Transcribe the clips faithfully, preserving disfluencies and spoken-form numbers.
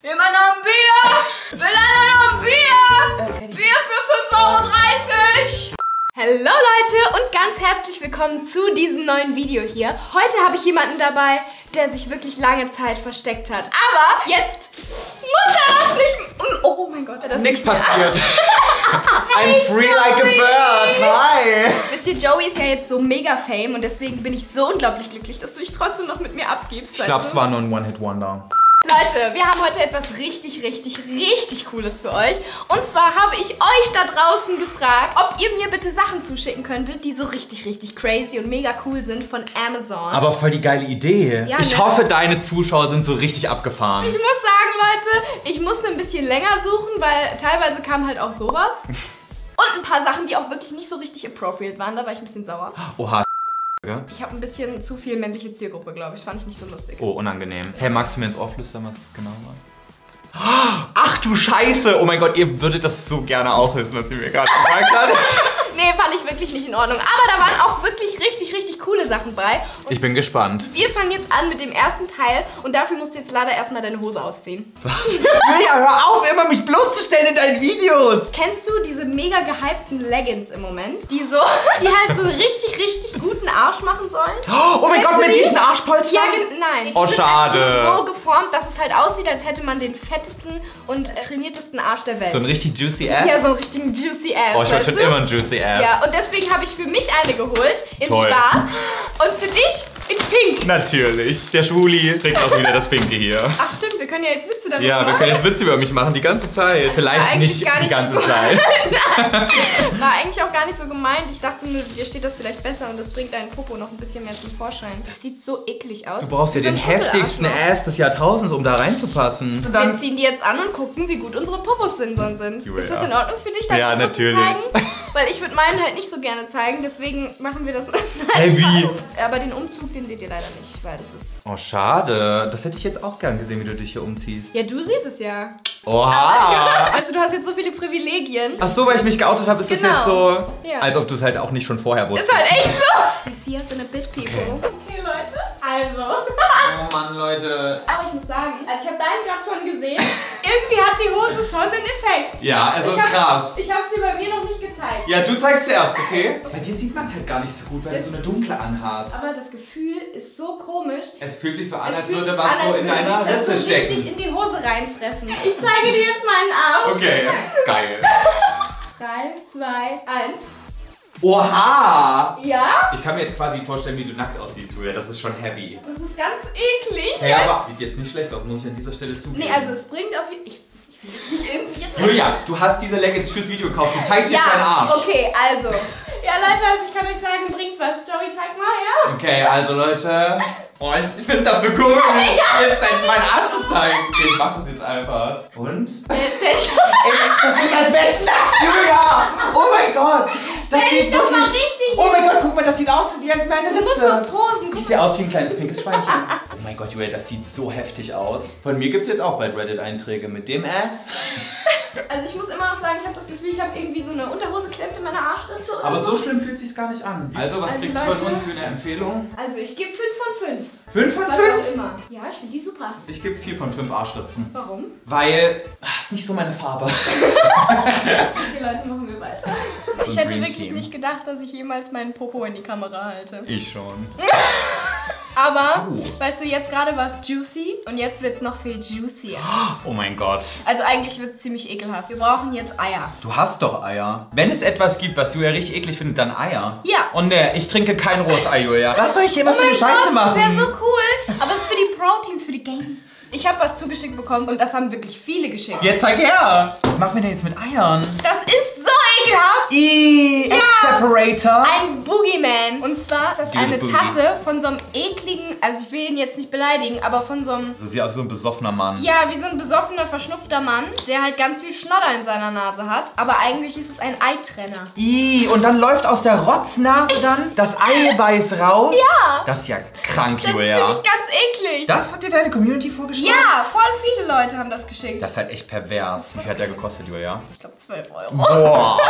Jemand noch ein Bier? Will einer noch ein Bier? Bier für fünf Euro dreißig. Hallo Leute und ganz herzlich willkommen zu diesem neuen Video hier. Heute habe ich jemanden dabei, der sich wirklich lange Zeit versteckt hat. Aber jetzt muss er das nicht... Oh mein Gott, das Nichts nicht mehr. passiert. Hey, I'm free like a Joey. bird. Hi. Wisst ihr, Joey ist ja jetzt so mega fame und deswegen bin ich so unglaublich glücklich, dass du dich trotzdem noch mit mir abgibst. Ich glaube, es war nur ein One-Hit-Wonder. Leute, wir haben heute etwas richtig, richtig, richtig Cooles für euch. Und zwar habe ich euch da draußen gefragt, ob ihr mir bitte Sachen zuschicken könntet, die so richtig, richtig crazy und mega cool sind von Amazon. Aber voll die geile Idee. Ja, ich ne? hoffe, deine Zuschauer sind so richtig abgefahren. Ich muss sagen, Leute, ich musste ein bisschen länger suchen, weil teilweise kam halt auch sowas. Und ein paar Sachen, die auch wirklich nicht so richtig appropriate waren. Da war ich ein bisschen sauer. Oha. Ich habe ein bisschen zu viel männliche Zielgruppe, glaube ich. Fand ich nicht so lustig. Oh, unangenehm. Hey, magst du mir ins Ohr flüstern, was es genau war? Ach du Scheiße! Oh mein Gott, ihr würdet das so gerne auch wissen, was sie mir gerade gesagt hat. Nee, fand ich wirklich nicht in Ordnung. Aber da waren auch wirklich richtig, richtig coole Sachen bei. Und Ich bin gespannt. wir fangen jetzt an mit dem ersten Teil und dafür musst du jetzt leider erstmal deine Hose ausziehen. Was? Julia, hör auf, immer mich bloßzustellen in deinen Videos! Kennst du diese mega gehypten Leggings im Moment? Die so, die halt so einen richtig, richtig guten Arsch machen sollen? Oh mein Kennst Gott, du mit die? diesen Arschpolstern? Ja, gen- nein. Oh, Die sind schade. einfach nur so geformt, dass es halt aussieht, als hätte man den fettesten und äh, trainiertesten Arsch der Welt. So ein richtig juicy Ass? Ja, so einen richtigen juicy Ass. Oh, ich wollte weißt schon du? immer ein juicy Ass. Ja, und deswegen habe ich für mich eine geholt, in Toll. schwarz und für dich in pink. Natürlich. Der Schwuli trägt auch wieder das Pinke hier. Ach stimmt, wir können ja jetzt Witze darüber Ja, wir machen. können jetzt Witze über mich machen, die ganze Zeit. Vielleicht eigentlich nicht gar die nicht ganze so Zeit. War eigentlich auch gar nicht so gemeint. Ich dachte nur, dir steht das vielleicht besser und das bringt deinen Popo noch ein bisschen mehr zum Vorschein. Das sieht so eklig aus. Du brauchst ja Wie so den ein Schumpelarsch, heftigsten ne? Ass des Jahrtausends, um da reinzupassen. Und Wir ziehen die jetzt an und gucken, wie gut unsere Popos sind. sind. Julia. Ist das in Ordnung für dich, deinen Ja, Popo natürlich. zu zeigen? Weil ich würde meinen halt nicht so gerne zeigen, deswegen machen wir das. Hey, wie? Spaß. Aber den Umzug, den seht ihr leider nicht, weil das ist... Oh, schade. Das hätte ich jetzt auch gern gesehen, wie du dich hier umziehst. Ja, du siehst es ja. Oha! Weißt du, du hast jetzt so viele Privilegien. Ach so, weil ich mich geoutet habe, ist Genau. das jetzt so, Ja. als ob du es halt auch nicht schon vorher wusstest. Ist halt echt so. I see us in a bit, people. Okay, Leute. Also. Oh Mann, Leute. Aber ich muss sagen, also ich habe deinen gerade schon gesehen. Irgendwie hat die Hose schon einen Effekt. Ja, also Ich ist hab- krass. Ich habe sie bei mir noch nicht gezeigt. Ja, du zeigst zuerst, okay? Bei dir sieht man es halt gar nicht so gut, weil Das- du so eine dunkle anhast. Aber das Gefühl ist so komisch. Es fühlt sich so an, Es als fühlt würde sich was an, so als in würde deiner sich das Ritze so richtig stecken. in die Hose reinfressen. Ich zeige dir jetzt meinen Arsch. Okay, geil. drei, zwei, eins. Oha! Ja? Ich kann mir jetzt quasi vorstellen, wie du nackt aussiehst, Julia. Das ist schon heavy. Das ist ganz eklig. Hey, aber sieht jetzt nicht schlecht aus, muss ich an dieser Stelle zugeben. Nee, also es bringt auf jeden Fall... Ich will jetzt nicht irgendwie jetzt... Julia, du hast diese Leggings fürs Video gekauft. Du zeigst jetzt deinen Ja, Arsch. okay, also. Ja, Leute, also ich kann euch sagen, bringt was. Joey, zeig mal, ja? Okay, also Leute. Oh, ich finde das so cool, jetzt meinen Arsch zu zeigen. Okay, ich mach das jetzt einfach. Und? Äh, stell dich Ey, das ist als wäre ich nackt, Julia! Oh mein Gott! Das Stell dich sieht doch mal wirklich... richtig Oh mein Gott, guck mal, das sieht aus wie meine Du musst so Ritze. posen. Ich Guck sehe mal. aus wie ein kleines pinkes Schweinchen. Oh mein Gott, Julia, das sieht so heftig aus. Von mir gibt es jetzt auch bald Reddit-Einträge mit dem Ass. Also ich muss immer noch sagen, ich habe das Gefühl, ich habe irgendwie so eine Unterhose klemmt in meiner Arschritze oder Aber so. so schlimm fühlt sich's gar nicht an. Also, was Also, kriegst du Leute- von uns für eine Empfehlung? Also ich gebe fünf von fünf. fünf von Was fünf? auch immer. Ja, ich finde die super. Ich gebe vier von fünf Arschritzen. Warum? Weil, ach, ist nicht so meine Farbe. Okay, Leute, machen wir weiter. So Ich ein hätte Dream wirklich Team. nicht gedacht, dass ich jemals meinen Popo in die Kamera halte. Ich schon. Aber, Oh. weißt du, jetzt gerade war es juicy und jetzt wird es noch viel juicier. Oh mein Gott. Also eigentlich wird es ziemlich ekelhaft. Wir brauchen jetzt Eier. Du hast doch Eier. Wenn es etwas gibt, was Julia richtig eklig findet, dann Eier. Ja. Und ne, ich trinke kein rohes Ei, Julia. Was soll ich hier immer Oh für eine mein Scheiße Gott, machen? das ist ja so cool. Aber es ist für die Proteins, für die Gains. Ich habe was zugeschickt bekommen und das haben wirklich viele geschickt. Jetzt zeig her. Was machen wir denn jetzt mit Eiern? Das ist so ekelhaft. Ih, Ex-Separator. Ein Boogeyman. Und zwar ist das Dude, eine Boogie. Tasse von so einem ekligen, also ich will ihn jetzt nicht beleidigen, aber von so einem, So sieht aus wie so ein besoffener Mann. ja, wie so ein besoffener, verschnupfter Mann, der halt ganz viel Schnodder in seiner Nase hat. Aber eigentlich ist es ein Eitrenner. Ih, und dann läuft aus der Rotznase dann das Eiweiß raus. Ja. Das ist ja krank, Das Julia. finde ich ganz eklig. Das hat dir deine Community vorgeschlagen? Ja, voll viele Leute haben das geschickt. Das ist halt echt pervers. Wie viel hat der gekostet, Julia? Ich glaube zwölf Euro. Boah, für so eine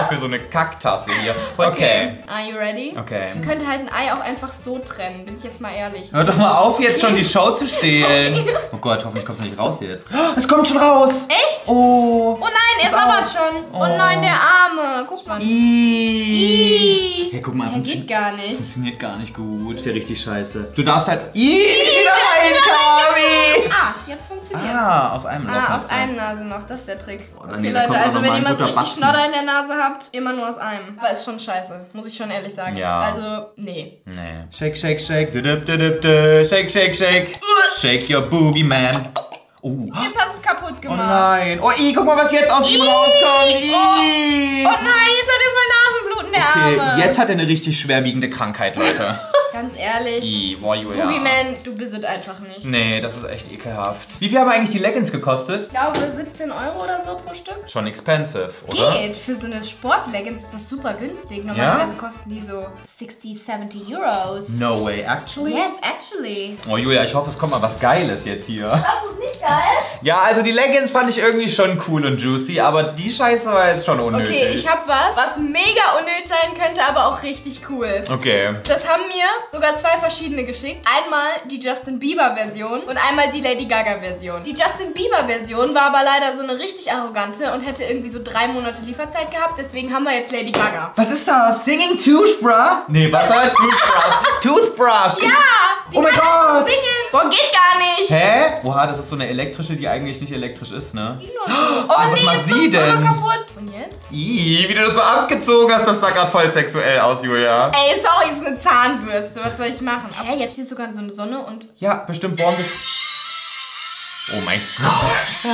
Kacktasse hier. Okay. Are you ready? Okay. Man könnte halt ein Ei auch einfach so trennen, bin ich jetzt mal ehrlich. Hör doch mal auf, jetzt schon die Show zu stehlen. Oh Gott, hoffentlich kommt es nicht raus jetzt. Es kommt schon raus. Echt? Oh. Oh nein, er sabbert schon. Oh. Oh. nein, der Arme. Guck mal. Ih. Hey, guck mal, Der geht gar nicht. funktioniert gar nicht gut. Ist ja richtig scheiße. Du darfst halt. Ih, wieder rein, Kabi. Ah, jetzt funktioniert. Ah, aus einem Loch. Ah, aus ist einem Nase noch. Das ist der Trick. Oh, dann Okay, nee, da Leute, kommt also noch wenn mal ihr ein mal so guter richtig Batzen. Schnodder in der Nase habt, immer nur aus einem. Aber ist schon scheiße, muss ich schon ehrlich sagen. Ja. Also, nee. Nee. Shake, shake, shake. Du, du, du, du, du. Shake, shake, shake. Shake your boogie, man. Oh. Jetzt hast du es kaputt Oh gemacht. nein. Oh, i, guck mal, was jetzt aus ihm Ih. rauskommt. I. Oh nein, jetzt hat er voll Nasenbluten, der Okay, Arme. jetzt hat er eine richtig schwerwiegende Krankheit, Leute. Ganz ehrlich. I, boah, Julia. Boogeyman, du bist es einfach nicht. Nee, das ist echt ekelhaft. Wie viel haben eigentlich die Leggings gekostet? Ich glaube siebzehn Euro oder so pro Stück. Schon expensive, oder? Geht, für so eine Sportleggings ist das super günstig. Normalerweise kosten die so sixty, seventy Euros. No way, actually? Yes, actually. Oh Julia, ich hoffe, es kommt mal was Geiles jetzt hier. Das ist nicht geil. Ja, also die Leggings fand ich irgendwie schon cool und juicy, aber die Scheiße war jetzt schon unnötig. Okay, ich hab was, was mega unnötig sein könnte, aber auch richtig cool. Okay. Das haben mir sogar zwei verschiedene geschickt. Einmal die Justin Bieber Version und einmal die Lady Gaga Version. Die Justin Bieber Version war aber leider so eine richtig arrogante und hätte irgendwie so drei Monate Lieferzeit gehabt. Deswegen haben wir jetzt Lady Gaga. Was ist das? Singing Toothbrush? Nee, was war Toothbrush? Toothbrush! Ja! Die Oh mein kann Gott! singen! Boah, geht gar nicht! Hä? Oha, das ist so eine elektrische, die eigentlich nicht elektrisch ist, ne? Wie nur so. Oh, was nee, macht jetzt sie ist es denn? noch kaputt. Und jetzt? Ih, wie du das so abgezogen hast, das sah gerade voll sexuell aus, Julia. Ey, sorry, es ist eine Zahnbürste. Was soll ich machen? Hä, jetzt hier ist sogar so eine Sonne und... Ja, bestimmt born bis... Oh mein Gott.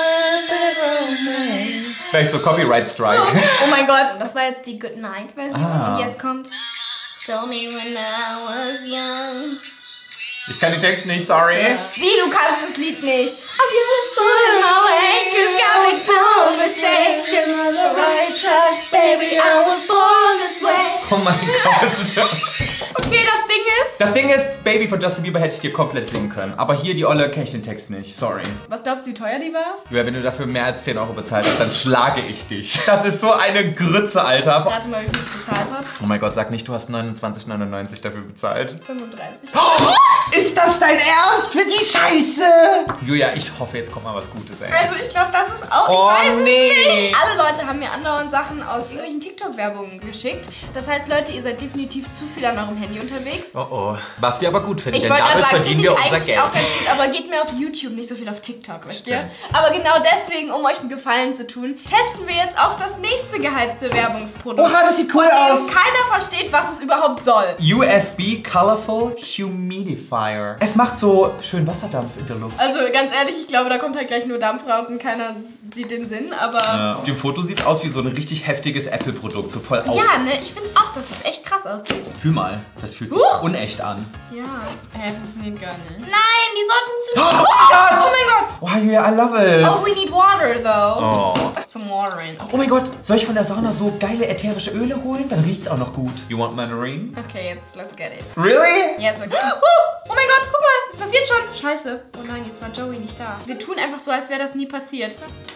Vielleicht so Copyright Strike. Oh mein Gott. Das war jetzt die Good Night Version. Ah. Und jetzt kommt... Tell me when I was young. Ich kann den Text nicht, sorry. Wie, du kannst das Lied nicht? I'm beautiful in my way, 'cause God makes no mistakes. Still on the right track, baby, I was born this way. Oh mein Gott. Okay, das Ding ist... Das Ding ist, Baby von Justin Bieber hätte ich dir komplett singen können. Aber hier, die Olle, kenne ich den Text nicht. Sorry. Was glaubst du, wie teuer die war? Ja, wenn du dafür mehr als zehn Euro bezahlt hast, dann schlage ich dich. Das ist so eine Grütze, Alter. Rate mal, wie viel ich bezahlt habe. Oh mein Gott, sag nicht, du hast neunundzwanzig neunundneunzig dafür bezahlt. fünfunddreißig. Oh, ist das dein Ernst für die Scheiße? Julia, ich hoffe, jetzt kommt mal was Gutes, ey. Also ich glaube, das ist auch... Oh, ich weiß nee. es nicht. Alle Leute haben mir andauernd Sachen aus irgendwelchen TikTok-Werbungen geschickt. Das heißt, Leute, ihr seid definitiv zu viel an eurem Handy unterwegs. Oh oh. Was wir aber gut finden, Ich denn wollte gerade dadurch sagen, verdienen finde wir ich unser eigentlich Geld. auch ganz gut, aber geht mehr auf YouTube, nicht so viel auf TikTok, wisst ihr? Stimmt. Aber genau deswegen, um euch einen Gefallen zu tun, testen wir jetzt auch das nächste gehypte Werbungsprodukt. Oha, das sieht cool von dem aus. keiner versteht, was es überhaupt soll. U S B Colorful Humidifier. Es macht so schön Wasserdampf in der Luft. Also ganz ehrlich, ich glaube, da kommt halt gleich nur Dampf raus und keiner sieht den Sinn, aber... Äh, auf dem Foto sieht es aus wie so ein richtig heftiges Apple-Produkt, so voll auf. Ja, ne, ich finde auch, dass es echt krass aussieht. Fühl mal, das fühlt sich Huch. unecht an. Ja, hä, funktioniert gar nicht. Nein, die soll Oh, funktionieren. oh mein Gott! Oh mein Gott! Oh, Julia, I love it. Oh, we need water, though. Oh. Some water in. Oh mein Gott, soll ich von der Sauna so geile ätherische Öle holen? Dann riecht's auch noch gut. You want mandarin? Okay, jetzt let's get it. Really? Yes, okay. Oh, oh mein Gott, guck mal, das passiert schon. Scheiße. Oh nein, jetzt war Joey nicht da. Wir tun einfach so, als wäre das nie passiert.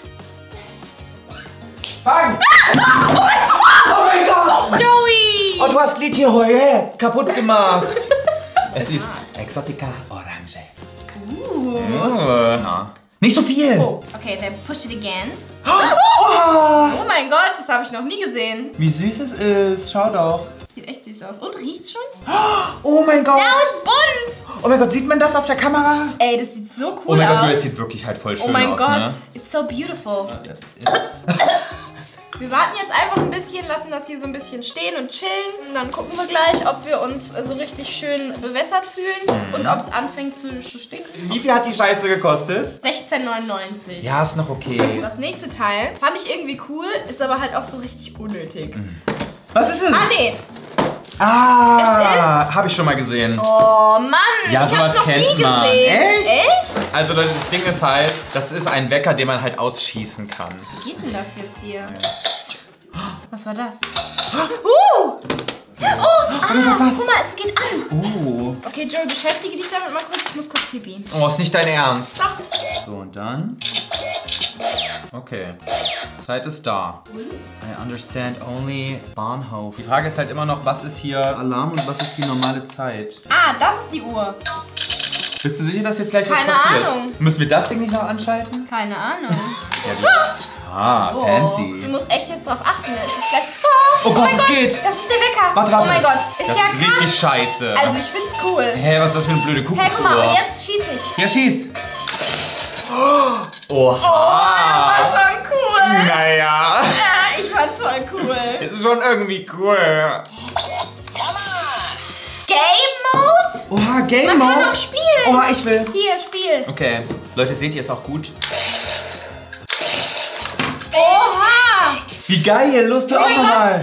Fang! Oh mein Gott! Joey! Oh, du hast Lithium kaputt gemacht. Es ist Exotica Orange. Uh. Oh. Ja. Nicht so viel. Oh, okay, then push it again. Oh. Oh mein Gott, das habe ich noch nie gesehen. Wie süß es ist. Schau doch. Sieht echt süß aus. Und riecht's schon? Oh mein Gott. Now it's bunt! Oh mein Gott, sieht man das auf der Kamera? Ey, das sieht so cool Oh mein aus. Gott, das sieht wirklich halt voll schön Oh mein aus, Gott, ne? it's so beautiful. Wir warten jetzt einfach ein bisschen, lassen das hier so ein bisschen stehen und chillen. Und dann gucken wir gleich, ob wir uns so richtig schön bewässert fühlen Mhm. und ob es anfängt zu, zu stinken. Wie viel hat die Scheiße gekostet? sechzehn neunundneunzig. Ja, ist noch okay. Das nächste Teil fand ich irgendwie cool, ist aber halt auch so richtig unnötig. Was ist es? Ah, nee. Ah, habe ich schon mal gesehen. Oh Mann, Ja, ich sowas hab's noch nie kennt man. gesehen. Echt? Echt? Also das Ding ist halt, das ist ein Wecker, den man halt ausschießen kann. Wie geht denn das jetzt hier? Was war das? Uh! Oh, ah, was? guck mal, es geht an. Oh. Okay, Joey, beschäftige dich damit mal kurz. Ich muss kurz pipi. Oh, ist nicht dein Ernst. Doch. So, und dann. Okay. Zeit ist da. I understand only Bahnhof. Die Frage ist halt immer noch, was ist hier Alarm und was ist die normale Zeit? Ah, das ist die Uhr. Bist du sicher, dass jetzt gleich was Keine passiert? Ahnung. Müssen wir das Ding nicht noch anschalten? Keine Ahnung. Ja, die... Ah, Oh, fancy. du musst echt jetzt drauf achten. Es ist gleich... Oh, Oh Gott, mein es Gott, geht. das ist der Wecker. Warte, warte. Oh mein Gott, ist das ja ist krass. richtig scheiße. Also ich find's cool. Hä, was ist das für eine blöde Kuckucksuhr? Hey, guck mal, und jetzt schieß ich. Ja, schieß. Oha. Das war schon cool. Naja. Ja, ich fand's voll cool. Es ist schon irgendwie cool. Game Mode? Oha, Game Man Mode. kann auch spielen. Oha, ich will. Hier, Spiel. Okay. Leute, seht ihr, ist auch gut. Oha. Wie geil, Lust du Oh auch mein nochmal.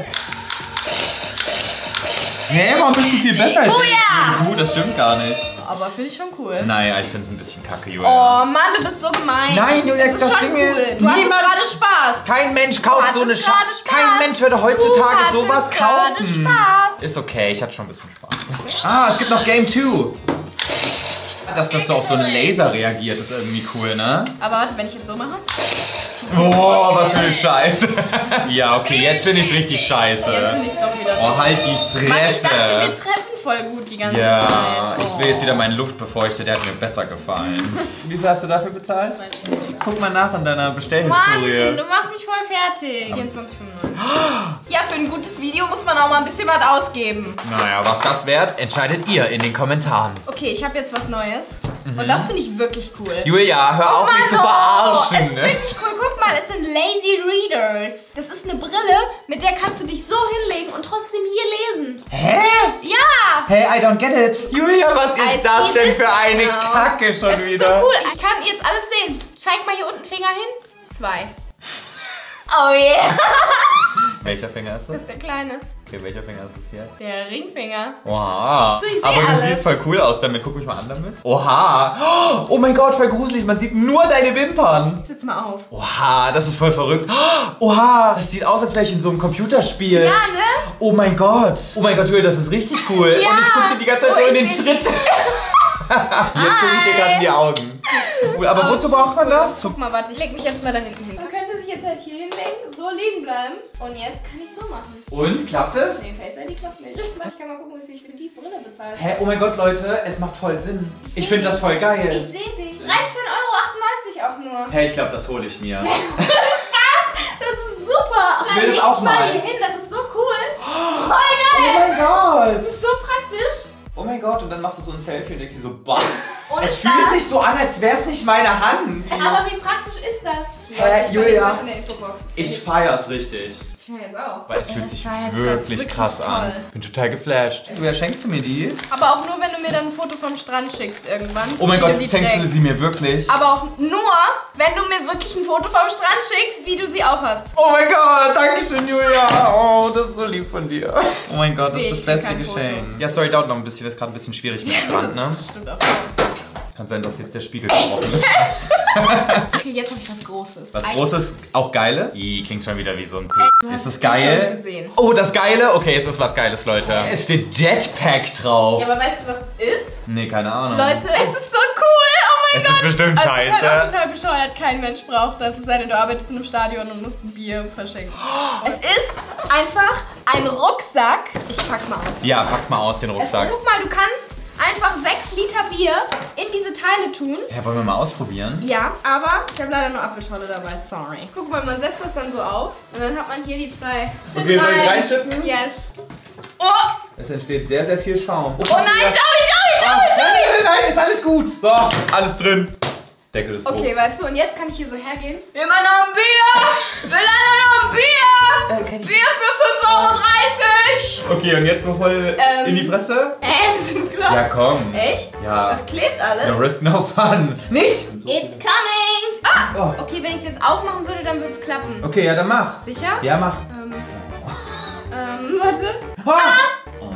Hä, warum bist du viel besser als Buja. du? Das stimmt gar nicht. Aber finde ich schon cool. Naja, ich find's ein bisschen kacke, Julia. Oh Mann, du bist so gemein. Nein, Julia, das, das ist schon Ding cool. ist, Du hattest niemand- gerade Spaß. Kein Mensch Du kauft so eine hattest Scheiße. gerade Spaß. Kein Mensch würde heutzutage Du sowas hattest gerade kaufen. Spaß. Ist okay, ich hatte schon ein bisschen Spaß. Ah, es gibt noch Game zwei. Dass das so auf so einen Laser reagiert, ist irgendwie cool, ne? Aber warte, wenn ich jetzt so mache. Oh, was für eine Scheiße. Ja, okay, jetzt finde ich es richtig Jetzt scheiße. finde ich es doch wieder. Oh, halt die Mann, ich dachte, wir Fresse. treffen voll gut die ganze Ja, Zeit. ich will jetzt wieder meinen Luftbefeuchter, der hat mir besser gefallen. Wie viel hast du dafür bezahlt? Guck mal nach in deiner Mann, Bestellhistorie. du machst mich voll fertig. vierundzwanzig fünfundneunzig. Ja, für ein gutes Video muss man auch mal ein bisschen was ausgeben. Naja, was das wert, entscheidet ihr in den Kommentaren. Okay, ich habe jetzt was Neues. Und das finde ich wirklich cool. Julia, hör auf mich zu Mann, oh, verarschen. es ist wirklich cool. Guck mal, es sind Lazy Readers. Das ist eine Brille, mit der kannst du dich so hinlegen und trotzdem hier lesen. Hä? Ja! Hey, I don't get it. Julia, was ist I das see denn this für eine now. Kacke schon Es ist wieder? so cool. Ich kann jetzt alles sehen. Zeig mal hier unten Finger hin. Zwei. Oh yeah. Welcher Finger ist Das das? ist der kleine. Okay, welcher Finger ist das hier? Der Ringfinger. Oha. So, ich seh Aber du alles. siehst voll cool aus damit. Guck mich mal an damit. Oha. Oh mein Gott, voll gruselig. Man sieht nur deine Wimpern. Sitz mal auf. Oha, das ist voll verrückt. Oha, das sieht aus, als wäre ich in so einem Computerspiel. Ja, ne? Oh mein Gott. Oh mein Gott, Julia, das ist richtig cool. Ja. Und ich gucke dir die ganze Zeit Oh, so in ich den seh- Schritt. Jetzt gucke ich dir gerade in die Augen. Cool, aber Oh, wozu braucht man das? Guck mal, warte, ich leg mich jetzt mal da hinten hin. Man könnte sich jetzt halt hier hinlegen, so liegen bleiben. Und jetzt kann ich so machen. Und, klappt es? Nee, Face I D klappt nicht. Ich kann mal gucken, wie viel ich für die Brille bezahle. Hä, oh mein Gott, Leute, es macht voll Sinn. Ich finde das voll Ich geil. sehe dich. dreizehn Euro achtundneunzig auch nur. Hey, ich glaube, das hole ich mir. Das ist super. Ich will Dann das leg auch ich mal mal. hier hin, das ist so cool. Voll Oh geil. mein Gott. Das ist so praktisch. Oh mein Gott, und dann machst du so ein Selfie und denkst dir so, bah. Ohne Es Spaß. fühlt sich so an, als wäre es nicht meine Hand. Aber wie praktisch ist das? Hä, Ich Julia? verlinke das in der Infobox. Ich feier's richtig. Ich feiere jetzt auch. Weil es Ja, fühlt das sich war jetzt wirklich, wirklich krass an. toll. Bin total geflasht. Julia, schenkst du mir die? Aber auch nur, wenn du mir dann ein Foto vom Strand schickst irgendwann. Oh mein wie du Gott, die schenkst du trägst. sie mir wirklich? Aber auch nur, wenn du mir wirklich ein Foto vom Strand schickst, wie du sie aufhast. Oh mein Gott, danke schön, Julia. Oh, das ist so lieb von dir. Oh mein Gott, das Nee, ist ich das krieg beste kein Geschenk. Foto. Ja, sorry, dauert noch ein bisschen. Das ist gerade ein bisschen schwierig mit dem Strand, ne? Das stimmt auch. Kann sein, dass jetzt der Spiegel gebrochen ist. Okay, jetzt habe ich was Großes. Was Eigentlich- Großes, auch Geiles? I, klingt schon wieder wie so ein P. Du hast Ist das es eh schon geil? gesehen. Oh, das Geile? Okay, es ist was Geiles, Leute. Es steht Jetpack drauf. Ja, aber weißt du, was es ist? Nee, keine Ahnung. Leute, es ist so cool. Oh mein Es Gott. ist bestimmt Also, es ist halt auch scheiße. total bescheuert. Kein Mensch braucht das. Es sei denn, du arbeitest in einem Stadion und musst ein Bier verschenken. Es ist einfach ein Rucksack. Ich pack's mal aus. Ja, pack's mal aus, den Es, Rucksack. guck mal, du kannst einfach sechs Liter Bier in diese Teile tun. Ja, wollen wir mal ausprobieren? Ja, aber ich habe leider nur Apfelschorle dabei, sorry. Guck mal, man setzt das dann so auf und dann hat man hier die zwei. Okay, soll ich reinschütten? Yes. Oh! Es entsteht sehr, sehr viel Schaum. Oh nein, Joey, Joey, Ah, Joey, nein, Joey! nein, nein, ist alles gut. So, alles drin. Deckel ist hoch. Okay, weißt du, und jetzt kann ich hier so hergehen. Immer noch ein Bier! Will einer noch ein Bier? Äh, kann ich- Bier für fünf Euro dreißig! Okay, und jetzt so voll Ähm. in die Fresse? Äh, bist du klar? Ja, komm. Echt? Ja. Das klebt alles. No risk, no fun. Nicht? It's coming! Ah! Oh. Okay, wenn ich es jetzt aufmachen würde, dann würde es klappen. Okay, ja, dann mach. Sicher? Ja, mach. Ähm, ähm, warte. Ah. Oh.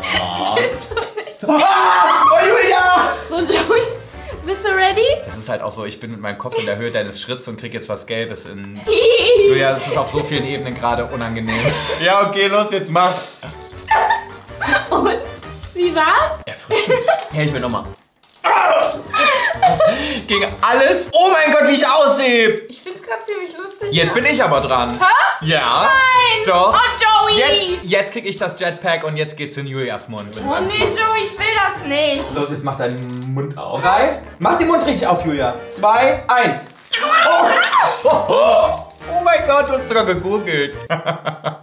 Ah. Oh, Julia! So, Joey, bist du ready? Das ist halt auch so, ich bin mit meinem Kopf in der Höhe deines Schritts und krieg jetzt was Gelbes in... Julia, das ist auf so vielen Ebenen gerade unangenehm. Ja, okay, los, jetzt mach. Und? Wie war's? Erfrischend. Hey, ich will nochmal. Das ging alles. Oh mein Gott, wie ich aussehe. Ich find's krass. gerade ziemlich lustig. Jetzt bin ich aber dran. Hä? Ja. Nein. Doch. Oh, Joey. Jetzt, jetzt krieg ich das Jetpack und jetzt geht's in Julias Mund. Oh nee, Joey, ich will das nicht. Los, jetzt mach deinen Mund auf. Drei. Mach den Mund richtig auf, Julia. Zwei, eins. Oh, oh, oh. Oh mein Gott, du hast sogar gegoogelt. Bah!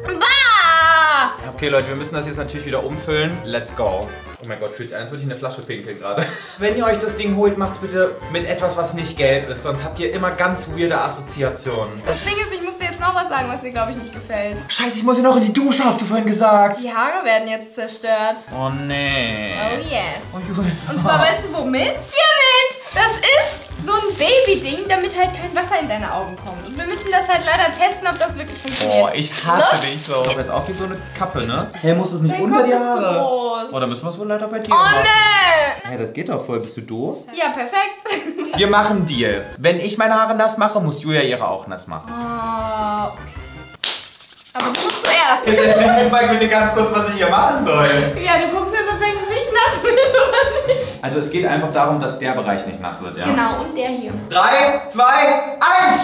Okay, Leute, wir müssen das jetzt natürlich wieder umfüllen. Let's go. Oh mein Gott, fühlt sich an, als würde ich eine Flasche pinkeln gerade. Wenn ihr euch das Ding holt, macht's bitte mit etwas, was nicht gelb ist. Sonst habt ihr immer ganz weirde Assoziationen. Das Ding ist, ich muss dir jetzt noch was sagen, was dir, glaube ich, nicht gefällt. Scheiße, ich muss ja noch in die Dusche, hast du vorhin gesagt. Die Haare werden jetzt zerstört. Oh nee. Oh yes. Oh, Julia. Und zwar, weißt du womit? Hiermit! Das ist so ein Baby-Ding, damit halt kein Wasser in deine Augen kommt. Und wir müssen das halt leider testen, ob das wirklich funktioniert. Oh, ich hasse Ne? dich so. Ich hab jetzt auch wie so eine Kappe, ne? Hey, muss das nicht Dein unter Kopf die ist zu Haare? groß. Oh, dann müssen wir es wohl leider bei dir Oh machen. nee! Hey, das geht doch voll. Bist du doof? Ja, perfekt. Wir machen einen Deal. Wenn ich meine Haare nass mache, muss Julia ihre auch nass machen. Oh, okay. Aber du musst zuerst. Jetzt erklär mir bitte ganz kurz, was ich hier machen soll. Ja, du guckst jetzt, ob dein Gesicht nass wird oder nicht. Also es geht einfach darum, dass der Bereich nicht nass wird, ja? Genau, und der hier. Drei, zwei, eins!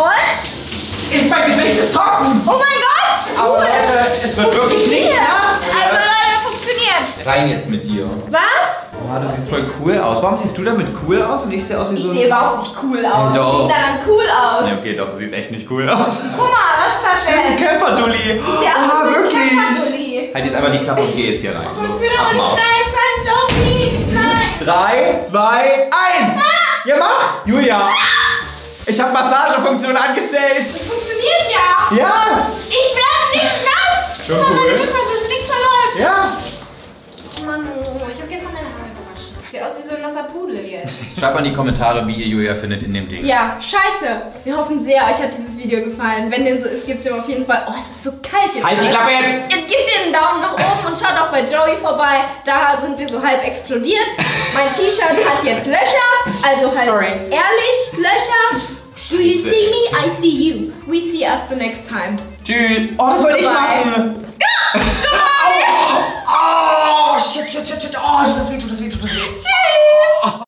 Und? Ich, mein Gesicht ist trocken! Oh mein Gott! Aber Leute, es wird wirklich nicht nass! Also Leute, funktioniert. Rein jetzt mit dir. Was? Oh, du siehst voll cool aus. Warum siehst du damit cool aus und ich sehe aus wie Ich so ein... sehe überhaupt nicht cool aus. Doch. Du siehst daran cool aus. Ja, okay, doch, du siehst echt nicht cool aus. Guck mal, was ist da denn? Camperdulli! Ja, Ah, wirklich! Camperdulli. Halt jetzt einfach die Klappe und geh jetzt hier rein. Los, Ich will aber nicht Abmarsch. rein, Joey. Nein. Drei, zwei, eins! Ja, mach! Julia! Ich habe Massagefunktion angestellt! Das funktioniert ja. Ja! Ich werde nicht nass. Schon Guck mal, cool. meine Lippe, dass nichts verläuft. Ja! Oh Mann, oh, ich habe gestern meine Haare gewaschen. Sieht aus wie so ein nasser Pudel jetzt. Schreibt mal in die Kommentare, wie ihr Julia findet in dem Ding. Ja, scheiße. Wir hoffen sehr, euch hat dieses Video gefallen. Wenn dem so ist, gebt ihm auf jeden Fall... Oh, es ist so kalt jetzt. Halt die Klappe jetzt! Gebt den Daumen nach oben und schaut auch bei Joey vorbei. Da sind wir so halb explodiert. Mein T-Shirt hat jetzt Löcher. Also halt Sorry. ehrlich, Löcher. Do you see me? I see you. We see us the next time. Tschüss! Oh, das wollte ich Goodbye. machen! Oh, oh, shit, shit, shit, shit. Oh, das wird